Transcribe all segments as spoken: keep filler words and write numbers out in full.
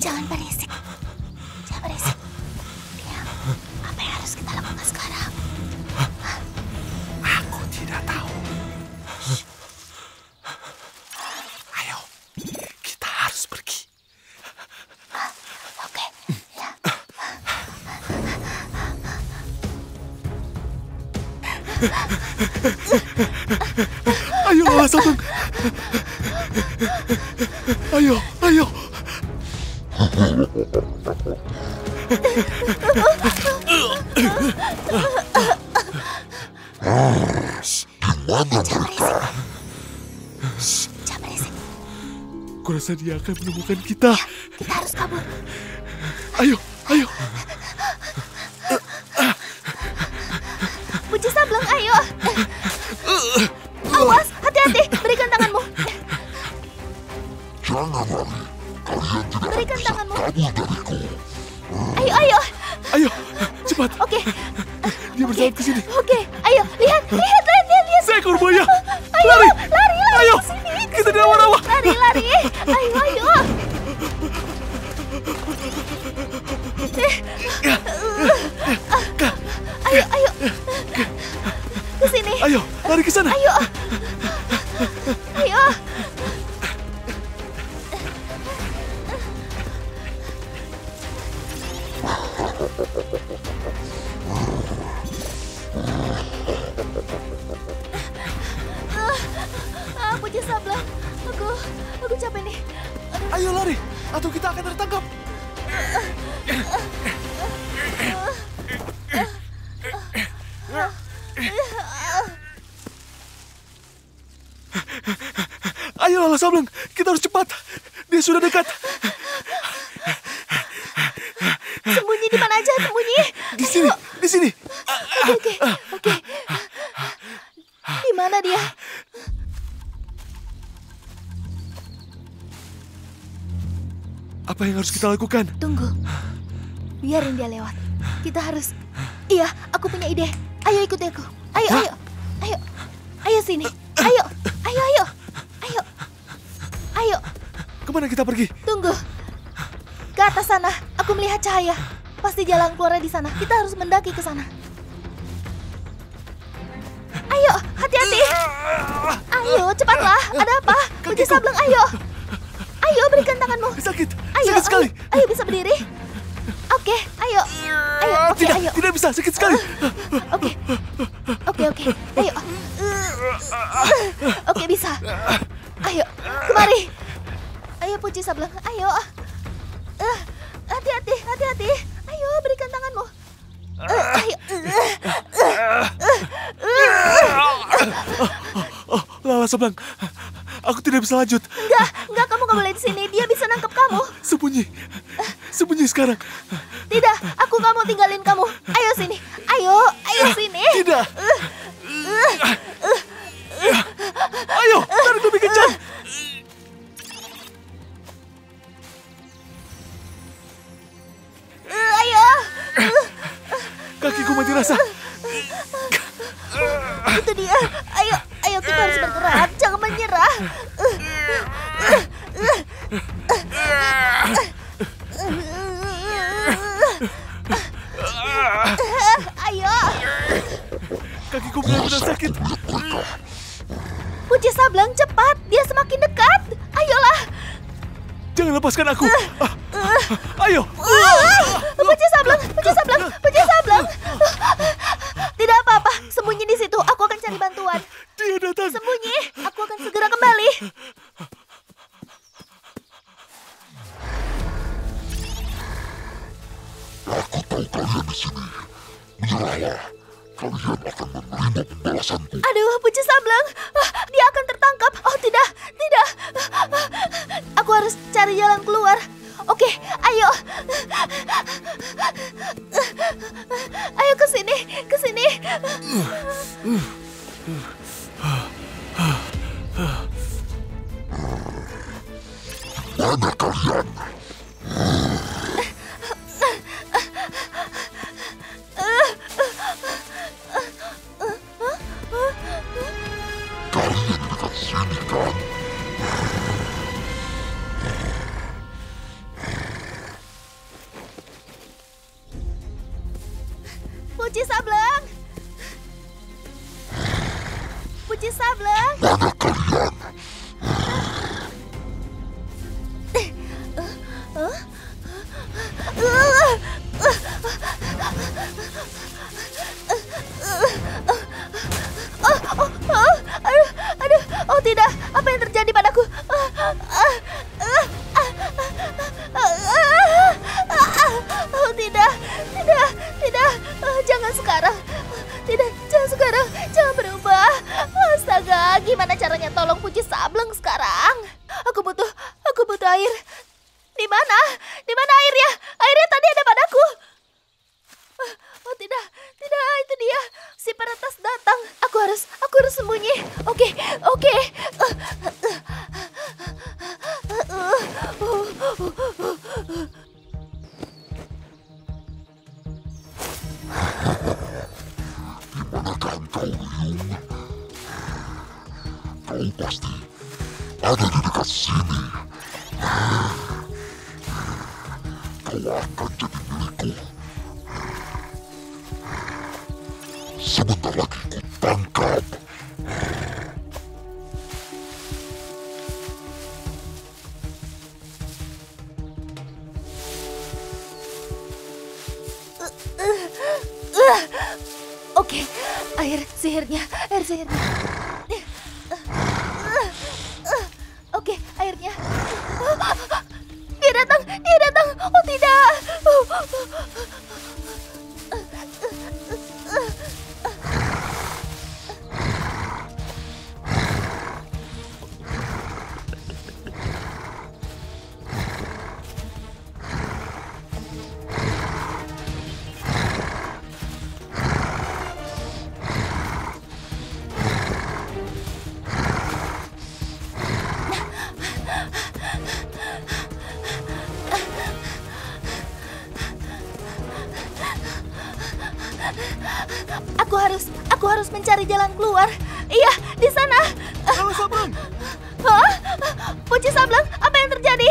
Jangan berisik. Jangan berisik. Diam. Apa yang harus kita lakukan sekarang? Aku tidak tahu. Shh. Ayo, kita harus pergi. Oke, ya. Ayo, Lala Sablang. Ayo, ayo. Gimana mereka? Jangan berisik. Kurasa dia akan menemukan kita. Ya, kita harus kabur. Ayo, ayo. Puji Sablang, ayo. Awas, hati-hati. Berikan tanganmu. Jangan lari. Kalian tidak Berikan bisa tanganmu. kabur dariku. Ayo, ayo. Ayo, cepat. Oke. Dia berjalan ke sini. Oke, ayo. Lihat, lihat, lihat, lihat, lihat. Seekor buaya. Ayo, Lari. lari, lari. Ayo, Ke sini, ke kita sini. di rawa-rawa. Lari, lari. Ayo, ayo. Ayo, ayo. Ke sini. Ayo, lari ke sana. Ayo. Ayo. Ah, Puji Sablang. Aku, aku capek nih. Ayo lari, atau kita akan tertangkap. Ayo Lala Sablang, kita harus cepat. Dia sudah dekat. Sembunyi di mana aja, sembunyi. Di sini, di sini. Oke, oke, oke. Di mana dia? Apa yang harus kita lakukan? Tunggu. Biarin dia lewat. Kita harus... Iya, aku punya ide. Ayo ikuti aku. Ayo, Hah? ayo. Ayo. Ayo sini. Ayo. Ayo, ayo. Ayo. Ayo. Kemana kita pergi? Tunggu. Ke atas sana. Aku melihat cahaya. Pasti jalan keluarnya di sana. Kita harus mendaki ke sana. Ayo, hati-hati. Ayo, cepatlah. Ada apa? Puji Kakiku. Sablang, ayo. Ayo, berikan tanganmu. Sakit, Ayo, sakit sekali. Ayo, ayo bisa berdiri. Oke, ayo. Ayo, oke, tidak, ayo. tidak bisa, sakit sekali. Oke. Oke, oke. Ayo. Oke, bisa. Ayo, kemari. Ayo, Puji Sablang. Ayo. Eh, Hati-hati, hati-hati. Ayo, berikan tanganmu. Eh, Ayo. Oh, Lala Sablang, aku tidak bisa lanjut. Enggak, enggak, kamu nggak boleh di sini. Dia bisa nangkap kamu. Sembunyi, sembunyi sekarang. Tidak, aku nggak mau tinggalin kamu. Ayo sini. Ayo, ayo sini. Tidak. Ayo, tarik lebih kencang. Eh, Ayo. Kakiku mati rasa. Itu dia. Ayo, ayo kita harus bergerak. Jangan menyerah. Ayo. Kakiku benar-benar sakit. Puji Sablang, cepat. Dia semakin dekat. Ayolah. Jangan lepaskan aku. Ah, Ayo. Puji Sablang, Puji Sablang, Puji Sablang. Tidak apa-apa. Sembunyi di situ. Aku akan cari bantuan. Dia datang. Sembunyi. Aku akan segera kembali. Aku tahu kalian di sini. Menyerahlah. Kalian akan menerima pembalasanku. Aduh, Puji Sablang. Ah, Dia akan tertangkap. Oh, tidak. Tidak. Aku harus cari jalan keluar. Oke, ayo. Ayo ke sini, ke sini. Mana kalian? Kalian di dekat sini kan? Puji Sableng. Puji Sableng. Mana kalian? Oh, oh, oh, aduh, aduh, oh tidak, apa yang terjadi padaku? Oh tidak, tidak, tidak, jangan sekarang, tidak, jangan sekarang, jangan berubah. Astaga, gimana caranya tolong Puji Sableng sekarang? Aku butuh, aku butuh air. Di mana? Di mana airnya? Airnya tadi ada padaku. Oh tidak, tidak, itu dia. Si peretas datang. Aku harus, aku harus sembunyi. Oke, oke. Dimanakah engkau, Ryung? Kau pasti ada di dekat sini. Kau akan jadi milikku. Sebentar lagi ku tangkap. Oke, air sihirnya, air sihirnya. Oke, airnya. Dia datang, dia datang. Oh tidak. Aku harus, aku harus mencari jalan keluar. Iya, di sana. Lala Sableng. Hah? Puji Sableng, apa yang terjadi?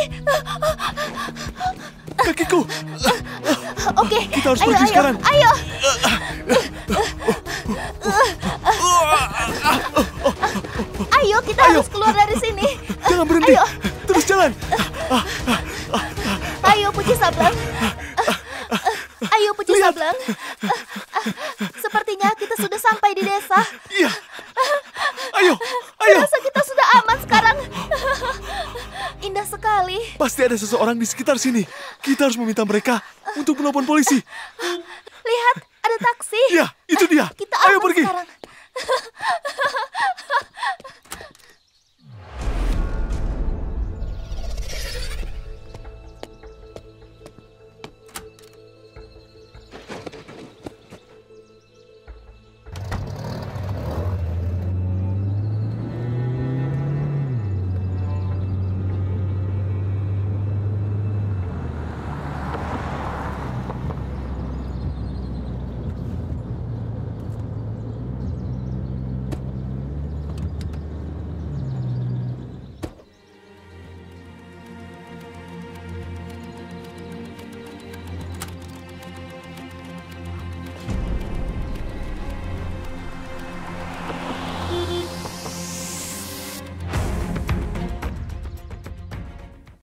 Kakiku. Oke, Kita harus ayo, pergi ayo, sekarang. Ayo. Ayo, kita Ayo. harus keluar dari sini. Jangan berhenti. Ayo, Terus jalan. ayo Puji Sableng. Ayo Puji Lihat. Sableng. Sepertinya kita sudah sampai di desa. Iya. Ayo, ayo. Rasa kita sudah aman sekarang. Indah sekali. Pasti ada seseorang di sekitar sini. Kita harus meminta mereka untuk menelpon polisi. Lihat, ada taksi. Iya, itu dia. Kita Ayo aman pergi. sekarang.